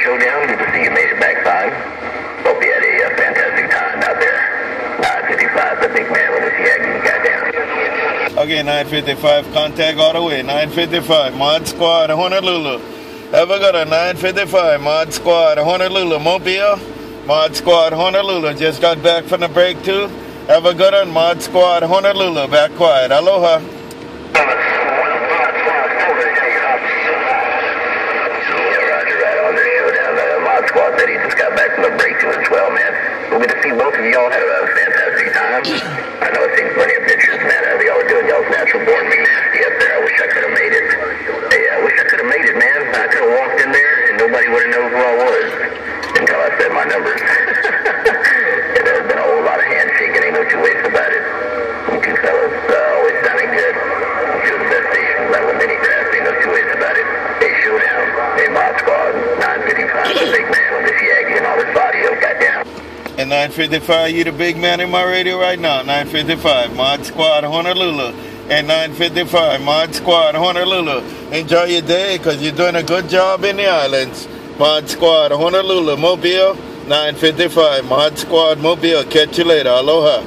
showdown. Good to see you made it back fine. Hope you had a fantastic time out there. 955, the big man with the Yagi got down. Okay, 955, contact all the way. 955, Mod Squad, Honolulu. Have a good one, 955, Mod Squad, Honolulu. Mobile, Mod Squad, Honolulu. Just got back from the break too. Have a good one, Mod Squad, Honolulu. Back quiet. Aloha. Squad that he just got back from the break too as well, man. We're good to see both of y'all have a fantastic time. I know I've seen plenty of pictures, man, of y'all doing y'all's natural born big nasty up there. I wish I could have made it. Hey, I wish I could have made it, man. I could have walked in there and nobody would have known who I was until I said my numbers. Yeah, there's been a whole lot of handshaking, ain't no two ways about it. You two fellas always sounding good. Two of the best stations out with mini grass, ain't no two ways about it. Hey, showdown. Hey, Mod Squad, 955, the big man with this Yagi and all this audio, goddamn. And 955, you the big man in my radio right now. 955, Mod Squad, Honolulu. And 955, Mod Squad, Honolulu. Enjoy your day, because you're doing a good job in the islands. Mod Squad, Honolulu, Mobile, 955, Mod Squad, Mobile. Catch you later. Aloha.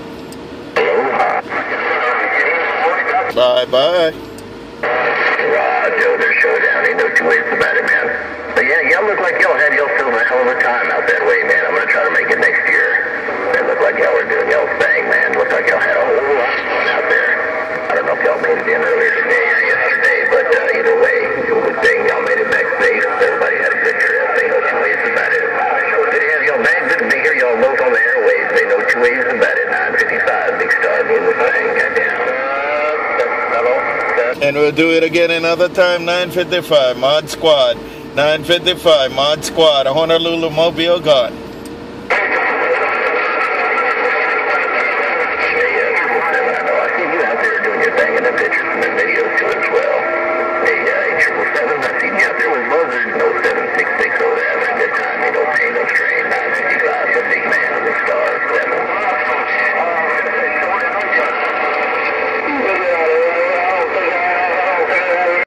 Bye-bye. Joe, their showdown, ain't no two ways about it, man. But yeah, y'all look like y'all had yourself a hell of a time out that way, man. I'm going to try to make it next year. It looked like y'all were doing y'all's thing, man. Looked like y'all had a whole lot of fun out there. I don't know if y'all made it in earlier today or yesterday, but either way, it was a good thing. Y'all made it back safe. Everybody had a good trip. Ain't no two ways about it. Good to have y'all back. Good to be here. Y'all both on the airwaves. Ain't no two ways about it. 955, Big Star doing the thing. Goddamn. And we'll do it again another time, 955, Mod Squad. 955, Mod Squad, Honolulu, Mobile, gone.